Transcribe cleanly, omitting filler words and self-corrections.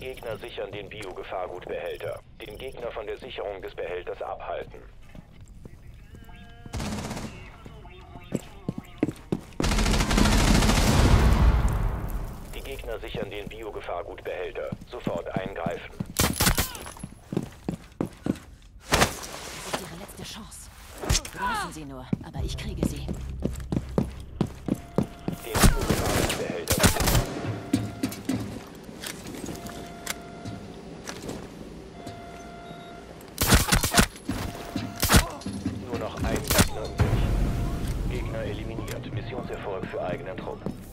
Gegner sichern den Biogefahrgutbehälter. Den Gegner von der Sicherung des Behälters abhalten. Die Gegner sichern den Biogefahrgutbehälter. Sofort eingreifen. Das ist ihre letzte Chance. Lassen Sie nur, aber ich kriege sie. Den Biogefahrgutbehälter. Nur noch ein Gegner übrig. Gegner eliminiert. Missionserfolg für eigenen Trupp.